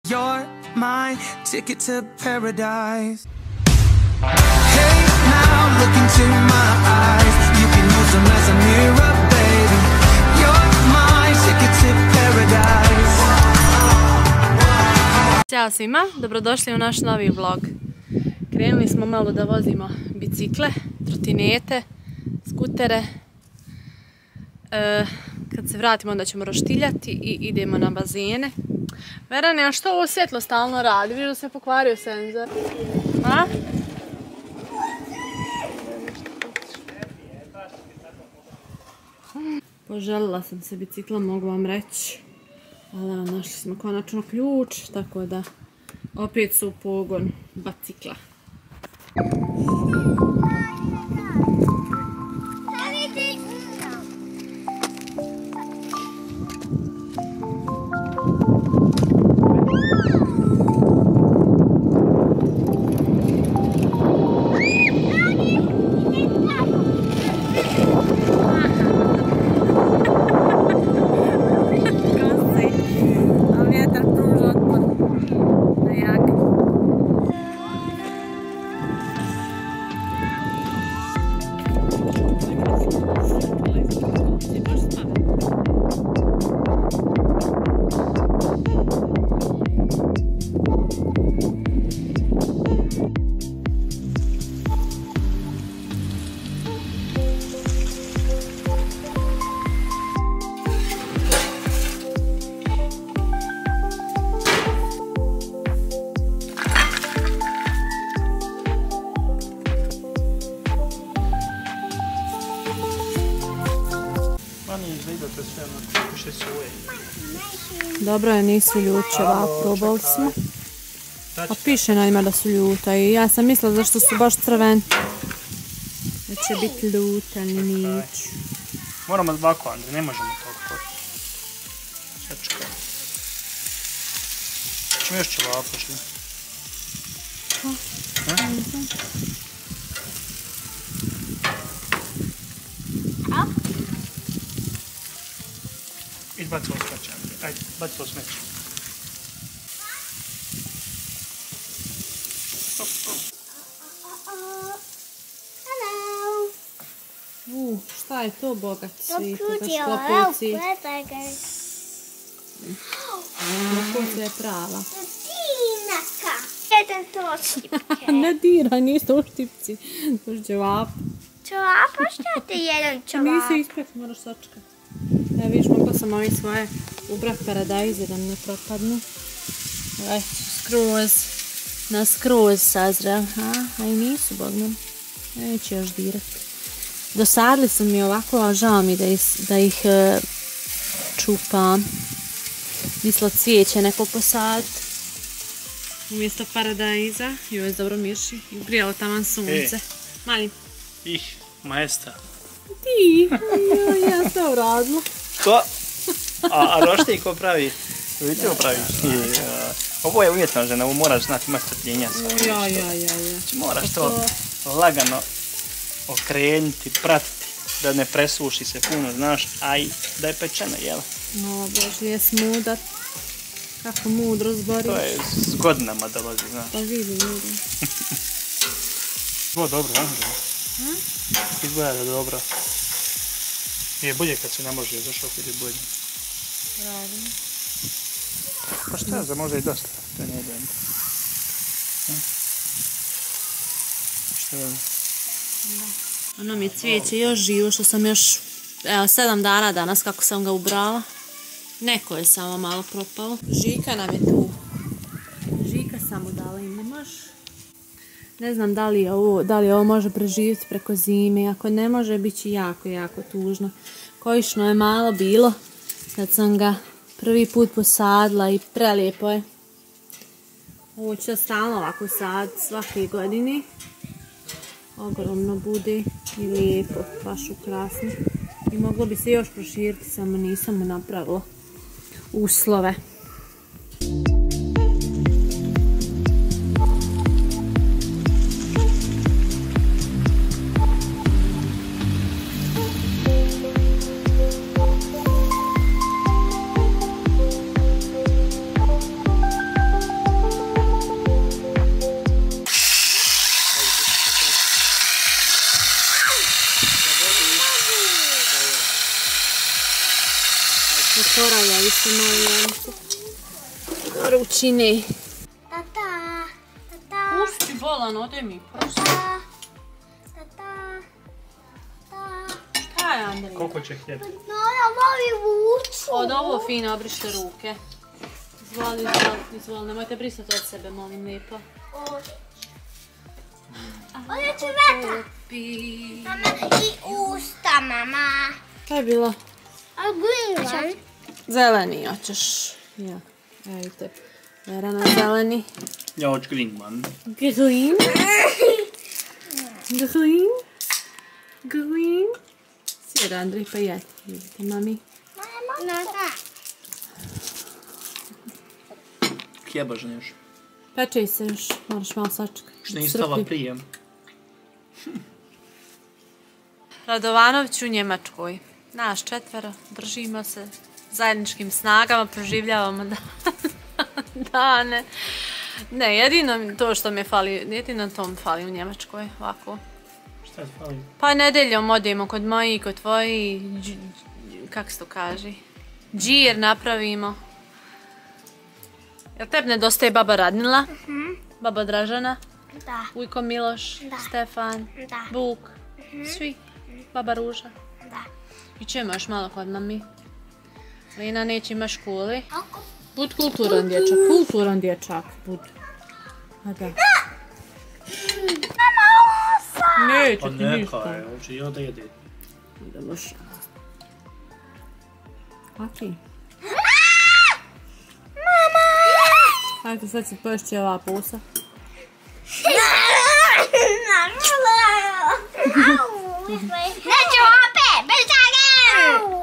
You're my ticket to paradise. Hey, now look into my eyes. You can use them as a mirror, baby. You're my ticket to paradise. Ćao svima, dobrodošli u naš novi vlog. Krenuli smo malo da vozimo bicikle, trotinete, skutere. Kad se vratimo onda ćemo roštiljati i idemo na bazene. Verane, a što ovo svjetlo stalno radi? Vidiš da se pokvario senzor? A? Poželila sam se bicikla, mogu vam reći. Ali našli smo konačno ključ, tako da opet su u pogon bicikla. Dobro je, nisu ljuče, ovako probali smo. A piše na njima da su ljuta i ja sam mislila zašto su baš crveni. Da će biti ljuta, ali niću. Moramo ovako, Andri, ne možemo toliko. Sečka. Čemo još ćevapo šli? Izbaci ovo smeće, Andri. Ajde, baci ovo smeće. Šta je to, bogati svi? Lopuci, Lopuci je prava. Tinaka. Jedan to štipke. Ne diraj, nisu to štipci. To je ćevap. Čovapa, šta te jedan čovap? Nisi ispek, moraš sačekati. Evo vidiš, mogla sam ovi svoje ubrat paradajze da mi ne propadnu. Evo, skroz sazreo. A i nisu, bog nam. Neću još dirati. Dosadili su mi ovako, a žao mi da ih čupam. Mislila cvijeće neko posaditi. Umjesto paradajza. Joj, dobro mirši. I ugrijalo taman sunce. Mali. Maestra. Ti, ja sam uradila. Što? A roštilj ko pravi? Vidite ko pravi? Ovo je umjetna žena, ovo moraš znati, ima strpljenja. Ja. Moraš to lagano okrenuti, pratiti, da ne presuši se puno, znaš, a i da je pečeno, jel? No, Bože, jes mudar. Kako mudro zbori. To je s godinama dolazi, znaš. Pa vidim. Ovo dobro, a? Izgleda da dobro. Je bolje kad se ne može, zašto kad je bolje? Radim. Pa šta, za možda i dosta, to je nejedno. Šta je? Ono mi je cvijeće još živo, što sam još 7 dana danas kako sam ga ubrala. Neko je samo malo propalo. Žika nam je tu. Žika sam mu dala ime, može. Ne znam da li ovo može preživjeti preko zime. Ako ne može, bit će jako, jako tužno. Kojišno je malo bilo kad sam ga prvi put posadila i prelijepo je. Ovo ću stalno ovako saditi svake godine. Ogromno bude i lijepo, baš ukrasno. I moglo bi se još proširiti, samo nisam mu napravila uslove. Poravljali se moji janci. Ručine. Tata. Pusti bolan, ode mi prosto. Tata. Šta je, Andrija? Koliko će hljeb? No, ja volim vuču. Od ovo fino obrište ruke. Izvoli, nemojte brisati od sebe, molim lijepo. Ovdje ću vetra. Mama, i usta, mama. Šta je bilo? A green one? Zeleni hoćeš. Ja, vidite. Verana zeleni. Ja hoću green one. Green. Green. Green. Sjed, Andrej, pa jedi. Vidite, mami. Hljeba žneš. Peče se još, moraš malo sačekati. Što nisi stala prije? Radovanović u Njemačkoj. Naš 4, držimo se zajedničkim snagama, proživljavamo dane. Ne, jedino to što mi fali, jedino to mi fali u Njemačkoj, ovako. Šta ti fali? Pa nedeljom odemo kod moji, kod tvoji, kako se to kaže, džir napravimo. Jel tebi nedostaje baba Radmila, baba Dražana, Da. ujko Miloš, Stefan, Da. Vuk, svi, baba Ruža. Da. I ćemo još malo kod mami. Lina neće ima školi. Kako? Bud kulturan dječak, bud. A da. Neće Pa ti neka ništa. je, hoće i da jede. Idemo još. A ti? Hajde, sad si poješće ova pusa. Neću opet, bez žagan!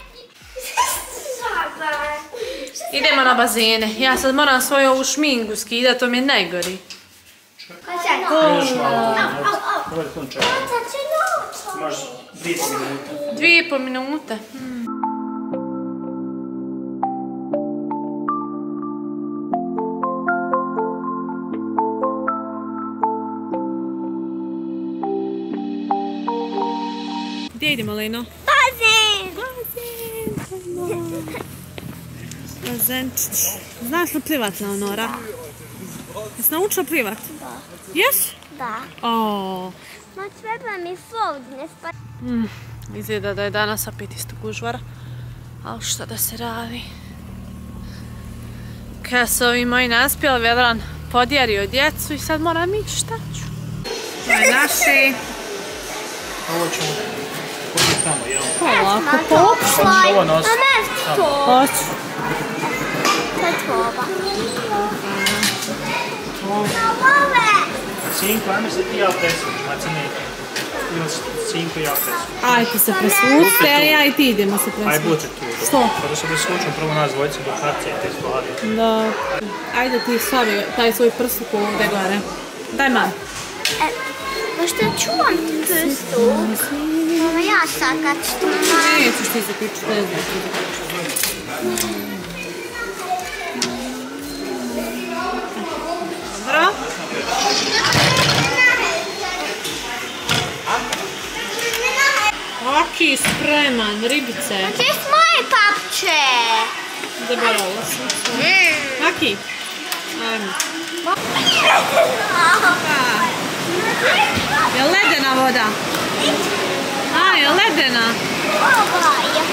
Idemo na bazene. Ja sad moram svoju ovu šminku skidat, to mi je najgori. Još malo. Ovo je punče. Možeš 2,5 minuta. 2,5 minute. Gdje idemo, Leno? Bazenčić. Znaš li plivat, Leonora? Jesi naučila plivat? Da. Jes? Da. O. Ma treba mi svog ne spati. Izgleda da je danas opet isto gužvara. Ali šta da se radi? Kada su ovi moji naspjeli, Vedran podjario djecu i sad moram ići, šta ću? To je naše. Ovo ćemo kupiti tamo, jel? Polako, popšla. Hoćeš ovo nositi? Mama, to. Hoću. To je tvoba. Ove. Sinko, ajme se ti ja presvući, macineke. Ili Sinko i ja presvući. Ajde se presvučite, a ja i ti idemo se Aj, presvučiti. buče tu. Što? Kada se presvučemo prvo nas dvojice do harcije, te stvari. Da. Ajde ti stavi taj svoj prstuk ovdje gore. Daj mam. Pa što čuvam ti prstu? Mama, ja sad kad što mama. Nećeš ti zaključiti, ne znam ti zaključiti. Dobro. Aki, spreman, ribice. Gdje su moje papče? Zaboravila sam. Aki. Ajmo. Je ledena voda? A, je ledena. Ovaj.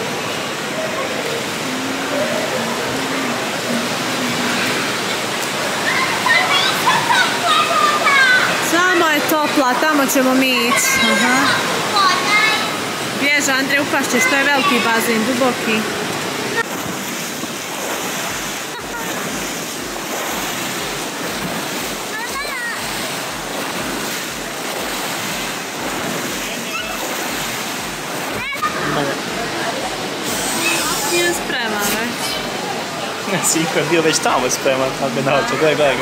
Samo je topla, tamo ćemo mi ići. Aha. Bježe, Andrej, upašćeš, to je veliki bazen, duboki. Nije spreman već. Sinko je bio već tamo spreman, tako da naučio. Gledaj.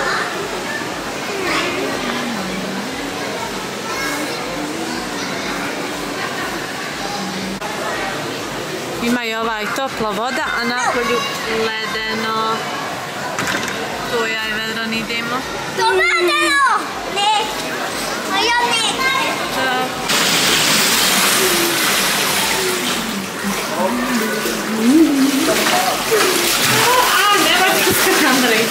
Ima i ovaj topla voda, a napolju ledeno. Tu ja i Vedran idemo. To ledeno! Ne. A ja ne. Da. Nemoj prskati, Andrej.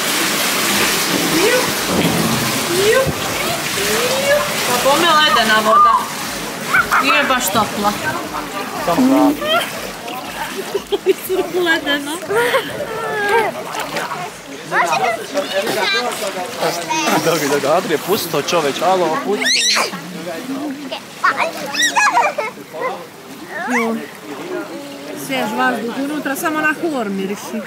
Pa bome ledena voda. Nije baš topla. Samo hladno. Isuru ledeno. Dobro, Adrije, pusti to čoveč, alo, pusti. Svjež vazduh unutra, samo na hlor miriši.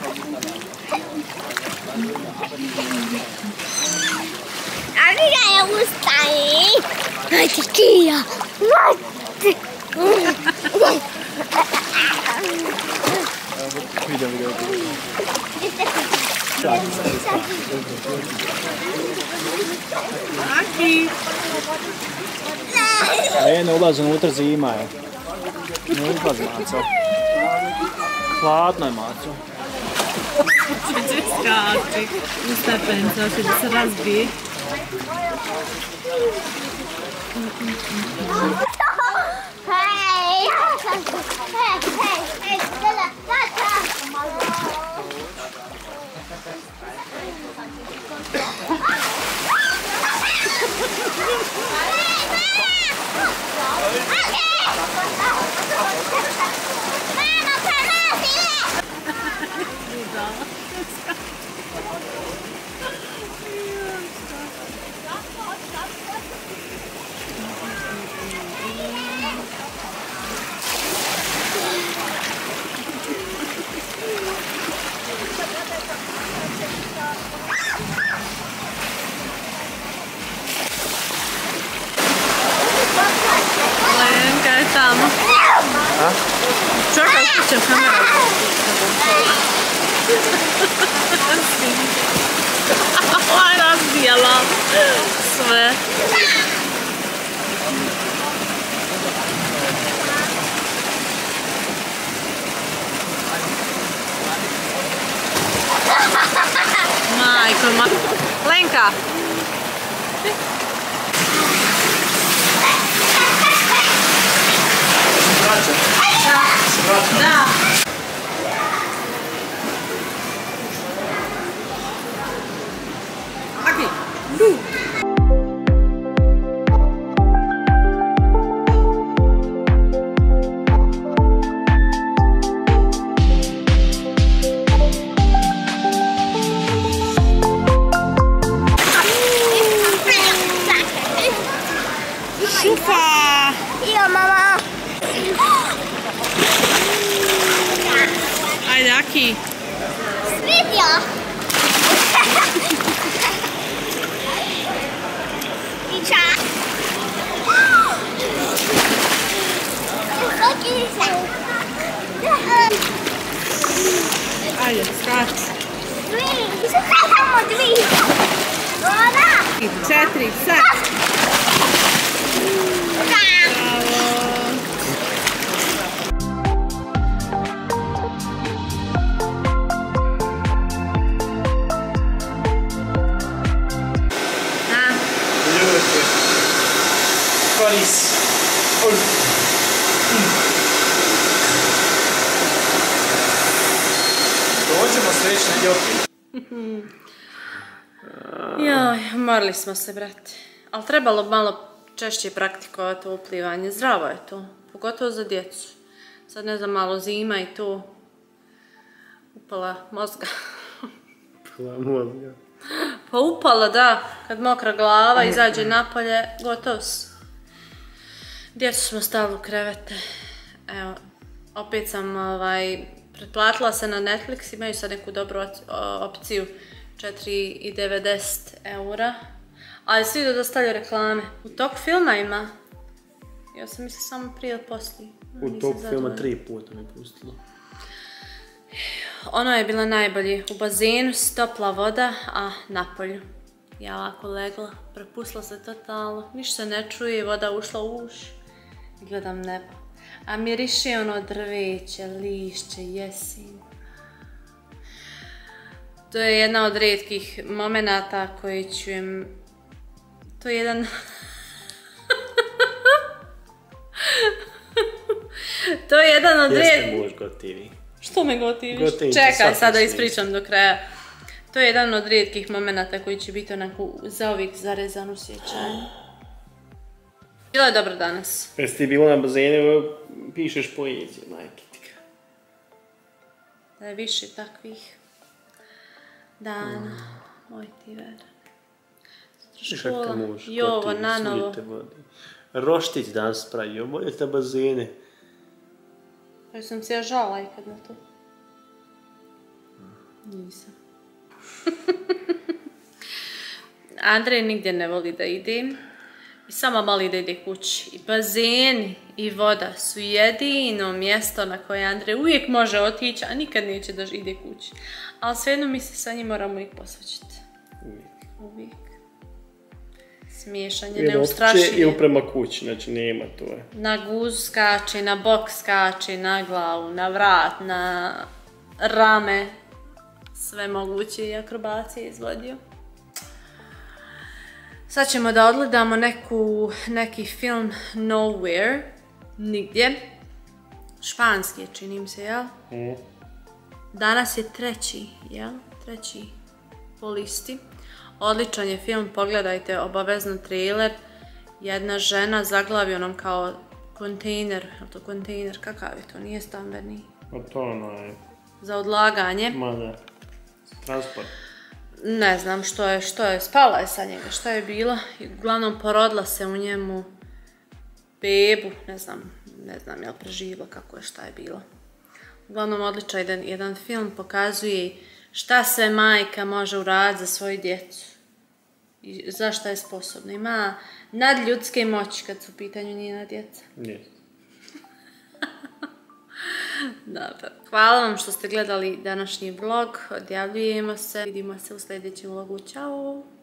Andrija je ustani. Ajde, Kija. Vidim. Aki! Ne ulazi unutra, zima je. Ne ulazi, Maco. Hladno je, Maco. Će skači u stepence, hoće da se razbije. Lenka je tamo. Čekaj, upućem kameru. Ova je razbijala sve. Majko, Lenka! Da. Aki, du. Šufa! Io, mama. Ajde, Aki. Svidio. Iča. Ajde, skači. Samo dvi. Voda. 4, sad. Paris. Dođemo srećni Joki. Joj, umorili smo se, brate. Ali trebalo malo češće praktikovati ovo plivanje. Zdravo je to, pogotovo za djecu. Sad ne znam, malo zima i tu upala mozga. Pa upala, da. Kad mokra glava izađe napolje, gotov si. Djecu smo stavili u krevete. Evo, opet sam pretplatila se na Netflix, imaju sad neku dobru opciju, 4,90 €. Ali svi da stavljaju reklame. U toku filma ima. Ja sam mislila samo prije ili poslije. U toku filma 3 puta mi pustilo. Ono je bilo najbolje. U bazenu, topla voda, a napolju. Ja ovako legla, prepustila se totalno. Ništa se ne čuje, voda ušla u uši. I gledam nebo. A miriše ono drveće, lišće, jesen. To je jedna od rijetkih momenata koji čujem. To je jedan... To je jedan od Jeste muž gotivi. Što me gotiviš? Gotivim Čekaj, svakom sad da smislu. ispričam do kraja. To je jedan od rijetkih momenata koji će biti onako zauvijek zarezan u sjećanju. Bilo je dobro danas. Jesi ti bilo na bazenu, pišeš poeziju, majke ti. Da je više takvih dana. Moj ti veran. Škola, Jovo, nanovo. Roštić danas pravio, bolje te bazene. Pa sam se ja žala ikad na to. Nisam. Andrej nigdje ne voli da ide. I sama mali da ide kući. I bazen i voda su jedino mjesto na koje Andrej uvijek može otići, a nikad neće da ide kući. Ali svejedno mi se sa njim moramo ih posvećiti. Uvijek. Smiješanje, neustrašive. Ili prema kući, znači nema to. Na guz skače, na bok skače, na glavu, na vrat, na rame. Sve moguće i akrobacije izvodio. Sad ćemo da odgledamo neki film Nowhere, nigdje. Španski je, čini mi se, jel? Danas je treći, jel? Treći po listi. Odličan je film, pogledajte, obavezno trailer. Jedna žena zaglavi onom kao kontejner, je to kontejner, kakav je to, nije stambeni? A to ono je... Za odlaganje. Ma da, transport. Ne znam što je, spala je sa njega, što je bilo. Uglavnom porodila se u njemu bebu, ne znam je li preživjela, kako je, šta je bilo. Uglavnom odličan jedan film, pokazuje šta sve majka može uraditi za svoju djecu. I zašto je sposobna. Ima nadljudske moći kad su u pitanju njena djeca. Nije. Dobro. Hvala vam što ste gledali današnji vlog. Odjavljujemo se. Vidimo se u sljedećem vlogu. Ćao!